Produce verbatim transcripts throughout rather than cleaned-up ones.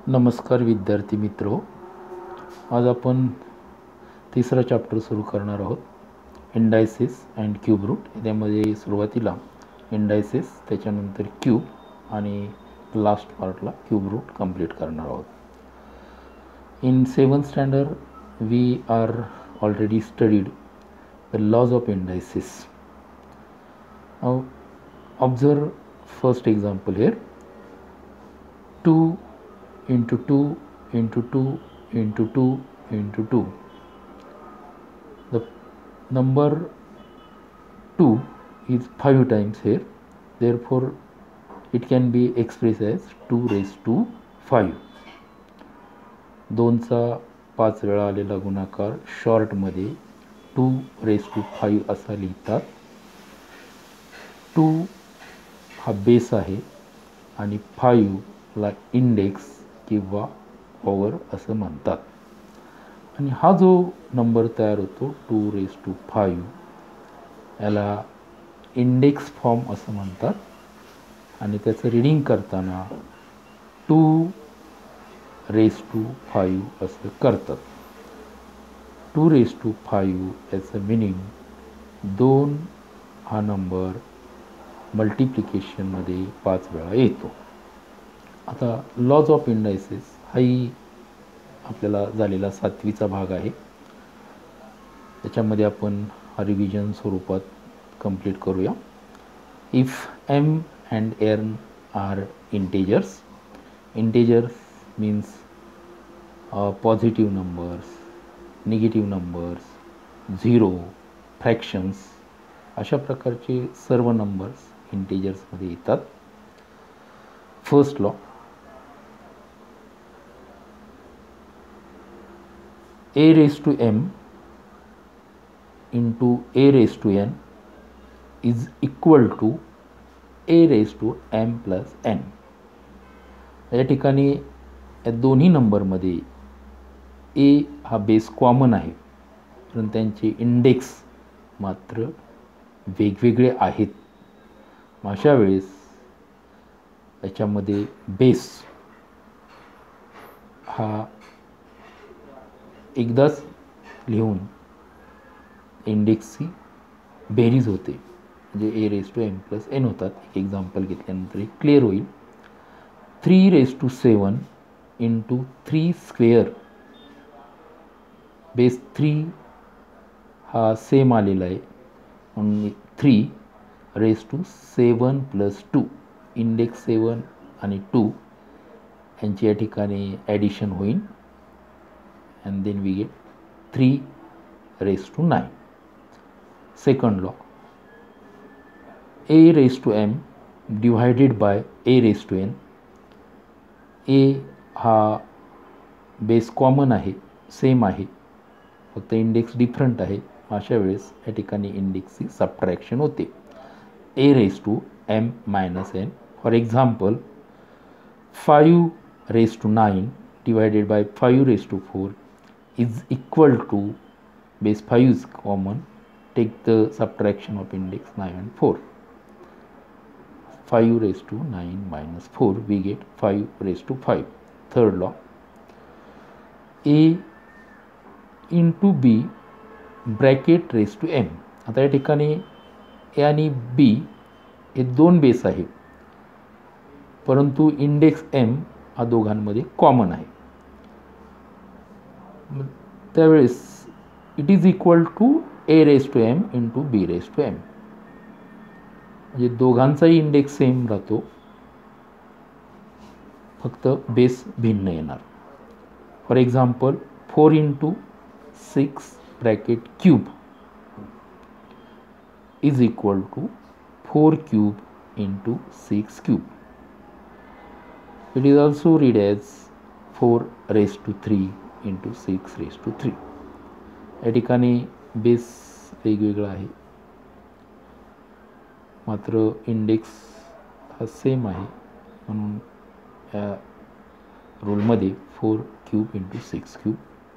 नमस्कार विद्यार्थी मित्रो, आज आपण तिसरा चॅप्टर सुरू करणार आहोत, इंडायसिस अँड क्यूब रूट. त्यामध्ये सुरुवातीला इंडायसिस, त्याच्यानंतर क्यूब आणि लास्ट पार्टला क्यूब रूट कंप्लीट करणार आहोत. In seventh standard we are already studied the laws of indices. Now observe first example here. Two into two into two into two into two. The number two is five times here, therefore it can be expressed as two raised to five. दोनचा पाच वेळा आलेला गुणाकार शॉर्टमध्ये to raise to five असा लिहितात. To हा base आहे आणि फाईव्हला इंडेक्स किंवा पॉवर असं म्हणतात. आणि हा जो नंबर तयार होतो टू रेस टू फाईव्ह, याला इंडेक्स फॉर्म असं म्हणतात. आणि त्याचं रीडिंग करताना टू रेस टू फाईव्ह असं करतात. टू रेस टू फाईव्ह याचं मिनिंग दोन हा नंबर मल्टिप्लिकेशनमध्ये पाच वेळा येतो. आता लॉज ऑफ इंडायसिस हाही आपल्याला झालेला सातवीचा भाग आहे. त्याच्यामध्ये आपण हा रिव्हिजन स्वरूपात कंप्लीट करूया. If M and N are integers, integers means positive numbers, negative numbers, zero, fractions, अशा प्रकारचे सर्व नंबर्स इंटेजर्समध्ये येतात. First law, a raised to m into a raised to n is equal to a raised to m plus n. या ठिकाणी या दोन्ही नंबरमध्ये a हा बेस कॉमन आहे, पण त्यांचे इंडेक्स मात्र वेगवेगळे आहेत. अशा वेळेस याच्यामध्ये बेस हा एकदाच लिहून इंडेक्सची बेरीज होते, म्हणजे A raise to M plus N होतात. एक एक्झाम्पल घेतल्यानंतर एक क्लिअर होईल. Three raise to seven into three square, base three हा सेम आलेला आहे, म्हणून three raise to seven plus two, index seven आणि टू यांची या ठिकाणी ॲडिशन होईल. And then we get three raised to nine. Second law, a raised to m divided by a raised to n. a हा base common आहे, same आहे, फक्त index different आहे. अशा वेळेस या ठिकाणी इंडेक्सची सबट्रॅक्शन होते. a raised to m minus n. For example, five raised to nine divided by five raised to four is equal to, base five is common, take the subtraction of index nine and four. five raised to nine minus four, we get five raised to five. Third law, a into b bracket raised to m. आता या ठिकाणी a आणि b हे दोन base आहेत, परंतु index m हा दोघांमध्ये कॉमन आहे. त्यावेळेस it is equal to A raise to M into B raise to M, म्हणजे दोघांचाही इंडेक्स सेम राहतो, फक्त बेस भिन्न येणार. For example, four into six bracket cube is equal to four cube into six cube. It is also read as four raise to three into six raise to three. या ठिकाणी base वेगवेगळा आहे, मात्र index हा same आहे, म्हणून या रूलमध्ये four cube into six cube.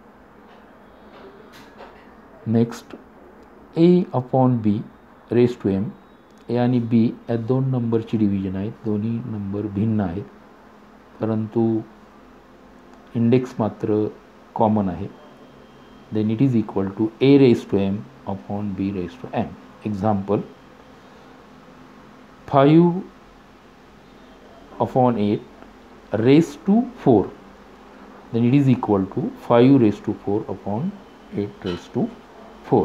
Next, A upon B raise to M. A आणि बी या दोन नंबरची डिव्हिजन आहेत, दोन्ही नंबर भिन्न आहेत, परंतु इंडेक्स मात्र कॉमन आहे. then it is equal to a raised to m upon b raised to m. Example, five upon eight raised to four, then it is equal to five raised to four upon eight raised to four.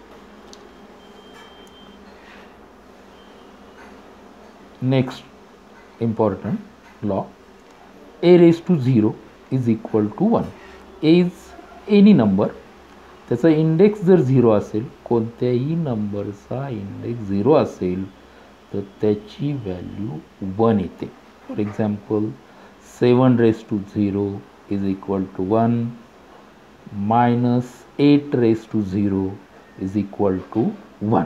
Next important law, a raised to zero is equal to one. A is any number, त्याचा index जर zero असेल, कोणत्याही नंबरचा index zero असेल तर त्याची value one येते. For example, seven raise to zero is equal to one, minus eight raise to zero is equal to one.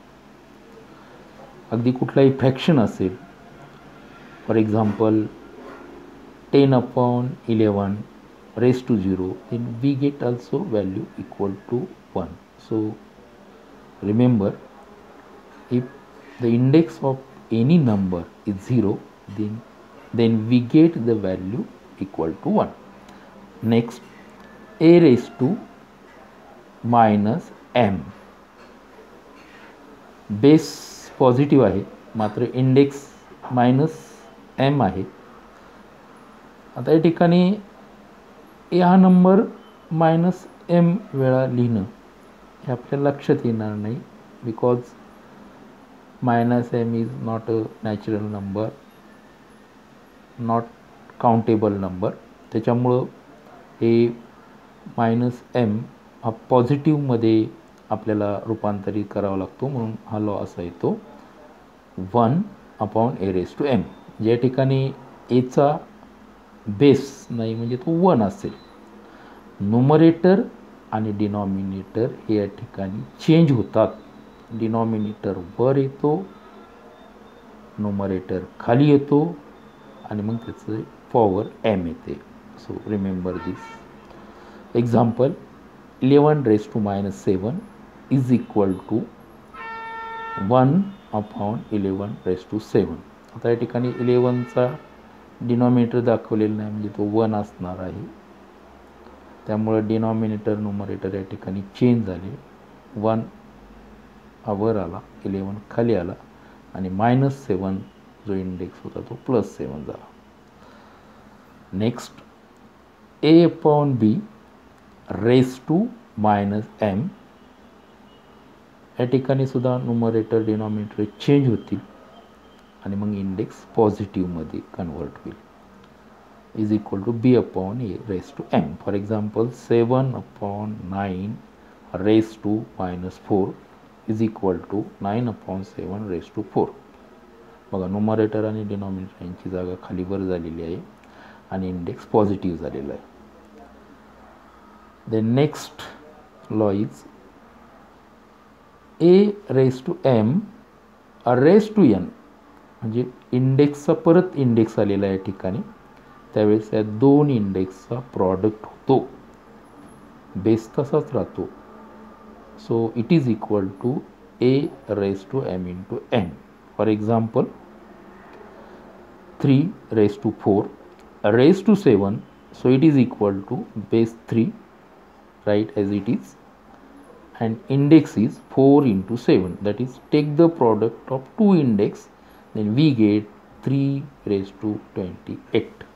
अगदी कुठलाही फ्रॅक्शन असेल, for example ten upon eleven raised to zero, then we get also value equal to one. So remember, if the index of any number is zero, then then we get the value equal to one. Next, a raised to minus m. Base positive आहे, मात्र index minus M आहे. आता या ठिकाणी हा number minus M वेळा लिहिणं हे आपल्या लक्षात येणार नाही, because minus M is not a natural number, not countable number. त्याच्यामुळं हे मायनस एम हा पॉझिटिव्हमध्ये आपल्याला रूपांतरित करावा लागतो, म्हणून हा लॉ असा येतो one upon A raise to M. ज्या ठिकाणी एचा बेस नाही म्हणजे तो वन असेल. न्यूमरेटर आणि डिनॉमिनेटर हे या ठिकाणी चेंज होतात. डिनॉमिनेटर वर येतो, न्यूमरेटर खाली येतो आणि मग त्याचं पॉवर एम येते. So remember this. Example, eleven raise to minus seven is equal to one upon eleven raise to seven. आता या ठिकाणी इलेवनचा डिनॉमिनेटर दाखवलेलं नाही म्हणजे तो वन असणार आहे. त्यामुळे डिनॉमिनेटर न्यूमरेटर या ठिकाणी चेंज झाले. वन हा वर आला, इलेवन खाली आला आणि मायनस सेवन जो इंडेक्स होता तो प्लस सेवन झाला. Next, A upon B raise to minus M. या ठिकाणी सुद्धा न्यूमरेटर डिनॉमिनेटर चेंज होतील आणि मग इंडेक्स पॉझिटिव्हमध्ये कन्वर्ट होईल. Is equal to B upon A raise to M. For example, seven upon nine raise to minus four is equal to nine upon seven raise to four. बघा, numerator आणि denominator यांची जागा खालीवर झालेली आहे आणि index positive झालेला आहे. The next law is A raise to M raise to N. म्हणजे इंडेक्सचा परत इंडेक्स आलेला आहे या ठिकाणी, त्यावेळेस या दोन इंडेक्सचा प्रॉडक्ट होतो, बेस तसाच राहतो. So it is equal to A raise to M into N. For example, three raise to four raise to seven, so it is equal to base three, right as it is, and index is four into seven, that is take the product of two index, then we get three raised to twenty-eight.